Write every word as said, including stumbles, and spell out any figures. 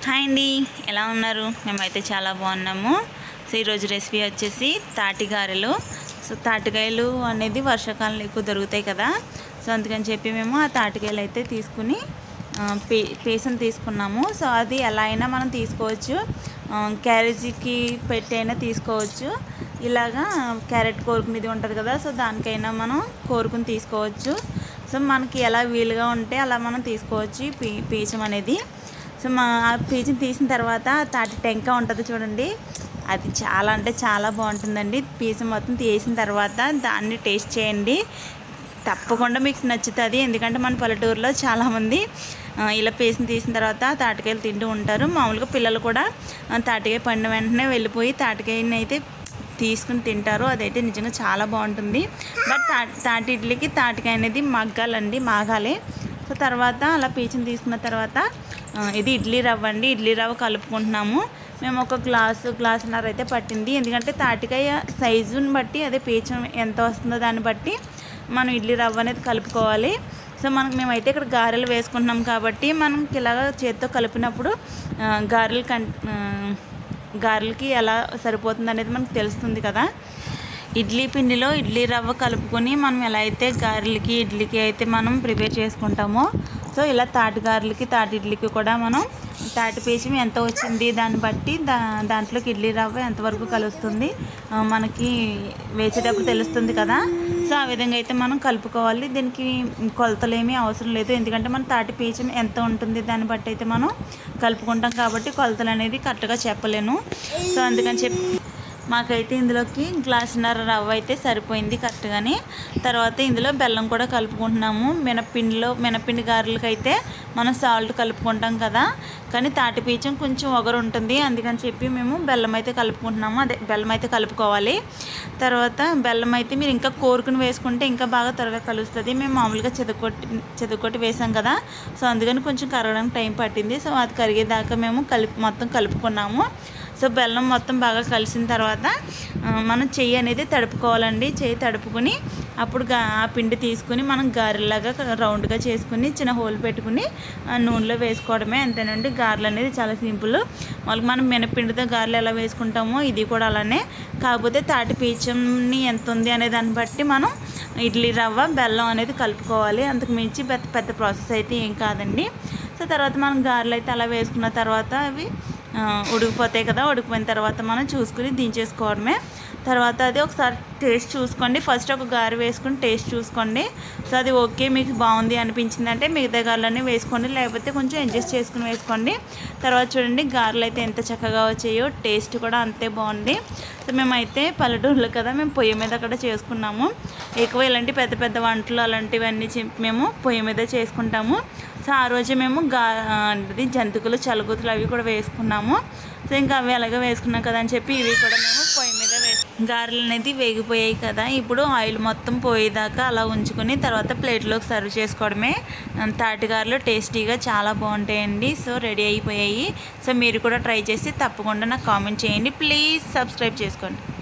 Hi అండి, ఎలా ఉన్నారు? మేమైతే చాలా బాగున్నాము. సో ఈరోజు రెసిపీ వచ్చేసి తాటిగారెలు. సో తాటికాయలు అనేది వర్షాకాలంలో ఎక్కువ దొరుకుతాయి కదా. సో అందుకని చెప్పి మేము ఆ తాటికాయలు అయితే తీసుకుని పే పేసన్ తీసుకున్నాము. సో అది ఎలా అయినా మనం తీసుకోవచ్చు, క్యారేజీకి పెట్టి అయినా తీసుకోవచ్చు. ఇలాగా క్యారెట్ కోరుకునేది ఉంటుంది కదా, సో దానికైనా మనం కోరుకుని తీసుకోవచ్చు. సో మనకి ఎలా వీలుగా ఉంటే అలా మనం తీసుకోవచ్చు పీ పీచం అనేది. సో మా ఆ పీచుని తీసిన తర్వాత తాటి టెంక ఉంటుంది చూడండి, అది చాలా అంటే చాలా బాగుంటుందండి. పీచు మొత్తం తీసిన తర్వాత దాన్ని టేస్ట్ చేయండి, తప్పకుండా మీకు నచ్చుతుంది. ఎందుకంటే మన పల్లెటూరులో చాలామంది ఇలా పీచుని తీసిన తర్వాత తాటికాయలు తింటూ ఉంటారు. మామూలుగా పిల్లలు కూడా తాటికాయ పండిన వెంటనే వెళ్ళిపోయి తాటికాయని అయితే తీసుకుని తింటారు. అదైతే నిజంగా చాలా బాగుంటుంది. బట్ తా తాటి ఇడ్లీకి తాటికాయ అనేది మగ్గాలండి, మాగాలి. సో తర్వాత అలా పీచుని తీసుకున్న తర్వాత ఇది ఇడ్లీ రవ్వ అండి, ఇడ్లీ రవ్వ కలుపుకుంటున్నాము. మేము ఒక గ్లాసు గ్లాసున్నర అయితే పట్టింది. ఎందుకంటే తాటికాయ సైజుని బట్టి అదే పీచం ఎంత వస్తుందో దాన్ని బట్టి మనం ఇడ్లీ రవ్వ అనేది కలుపుకోవాలి. సో మనకు మేమైతే ఇక్కడ గారెలు వేసుకుంటున్నాం కాబట్టి మనకి ఇలాగ చేత్తో కలిపినప్పుడు గారెలు కం గారెలకి ఎలా సరిపోతుంది అనేది మనకు తెలుస్తుంది కదా. ఇడ్లీ పిండిలో ఇడ్లీ రవ్వ కలుపుకొని మనం ఎలా అయితే గారెలకి ఇడ్లీకి అయితే మనం ప్రిపేర్ చేసుకుంటామో, సో ఇలా తాటి గారెలకి తాటి ఇడ్లీకి కూడా మనం తాటి పీచం ఎంత వచ్చింది దాన్ని బట్టి దా దాంట్లోకి ఇడ్లీ రవ్వ ఎంతవరకు కలుస్తుంది మనకి వేసేటప్పుడు తెలుస్తుంది కదా. సో ఆ విధంగా అయితే మనం కలుపుకోవాలి. దీనికి కొలతలు ఏమీ అవసరం లేదు, ఎందుకంటే మన తాటి పీచం ఎంత ఉంటుంది దాన్ని బట్టి అయితే మనం కలుపుకుంటాం కాబట్టి కొలతలు అనేది కరెక్ట్గా చెప్పలేను. సో అందుకని చెప్పి మాకైతే ఇందులోకి గ్లాసున్నర రవ్వ అయితే సరిపోయింది కరెక్ట్గానే. తర్వాత ఇందులో బెల్లం కూడా కలుపుకుంటున్నాము. మినప్పిండిలో మినప్పిండి గారెలకి అయితే మనం సాల్ట్ కలుపుకుంటాం కదా, కానీ తాటిపీచం కొంచెం ఒగరు ఉంటుంది, అందుకని చెప్పి మేము బెల్లం అయితే కలుపుకుంటున్నాము. అదే బెల్లం అయితే కలుపుకోవాలి. తర్వాత బెల్లం అయితే మీరు ఇంకా కోరుకుని వేసుకుంటే ఇంకా బాగా త్వరగా కలుస్తుంది. మేము మామూలుగా చెదకొట్టి చెదకొట్టి వేసాం కదా, సో అందుకని కొంచెం కరగడానికి టైం పట్టింది. సో అది కరిగేదాకా మేము కలిపి మొత్తం కలుపుకున్నాము. సో బెల్లం మొత్తం బాగా కలిసిన తర్వాత మనం చెయ్యి అనేది తడుపుకోవాలండి. చెయ్యి తడుపుకొని అప్పుడు ఆ పిండి తీసుకుని మనం గారెలాగా రౌండ్గా చేసుకుని చిన్న హోల్ పెట్టుకుని నూనెలో వేసుకోవడమే, అంతేనండి. గారెలు అనేది చాలా సింపుల్. వాళ్ళకి మనం మినపిండితో గారెలు ఎలా వేసుకుంటామో ఇది కూడా అలానే, కాకపోతే తాటి పీచంని ఎంత ఉంది అనే దాన్ని బట్టి మనం ఇడ్లీ రవ్వ బెల్లం అనేది కలుపుకోవాలి. అంతకు మించి పెద్ద పెద్ద ప్రాసెస్ అయితే ఏం కాదండి. సో తర్వాత మనం గారెలు అయితే అలా వేసుకున్న తర్వాత అవి ఉడికిపోతాయి కదా, ఉడికిపోయిన తర్వాత మనం చూసుకుని దించేసుకోవడమే. తర్వాత అది ఒకసారి టేస్ట్ చూసుకోండి. ఫస్ట్ ఒక గారె వేసుకుని టేస్ట్ చూసుకోండి. సో అది ఓకే మీకు బాగుంది అనిపించిందంటే మిగతా గారెలన్నీ వేసుకోండి, లేకపోతే కొంచెం అడ్జస్ట్ చేసుకుని వేసుకోండి. తర్వాత చూడండి గారెలు అయితే ఎంత చక్కగా వచ్చాయో, టేస్ట్ కూడా అంతే బాగుంది. సో మేమైతే పల్లెటూరులో కదా, మేము పొయ్యి మీద అక్కడ చేసుకున్నాము. ఎక్కువ ఇలాంటి పెద్ద పెద్ద వంటలు అలాంటివన్నీ మేము పొయ్యి మీద చేసుకుంటాము. సో ఆ రోజు మేము గా అది జంతికలు చలుగుతులు అవి కూడా వేసుకున్నాము. సో ఇంకా అవి అలాగే వేసుకున్నాం కదా అని చెప్పి ఇవి కూడా మేము పొయ్యి మీద వేసు గారెలు అనేది వేగిపోయాయి కదా, ఇప్పుడు ఆయిల్ మొత్తం పోయేదాకా అలా ఉంచుకొని తర్వాత ప్లేట్లోకి సర్వ్ చేసుకోవడమే. తాటి గారెలు టేస్టీగా చాలా బాగుంటాయండి. సో రెడీ అయిపోయాయి. సో మీరు కూడా ట్రై చేసి తప్పకుండా నాకు కామెంట్ చేయండి. ప్లీజ్ సబ్స్క్రైబ్ చేసుకోండి.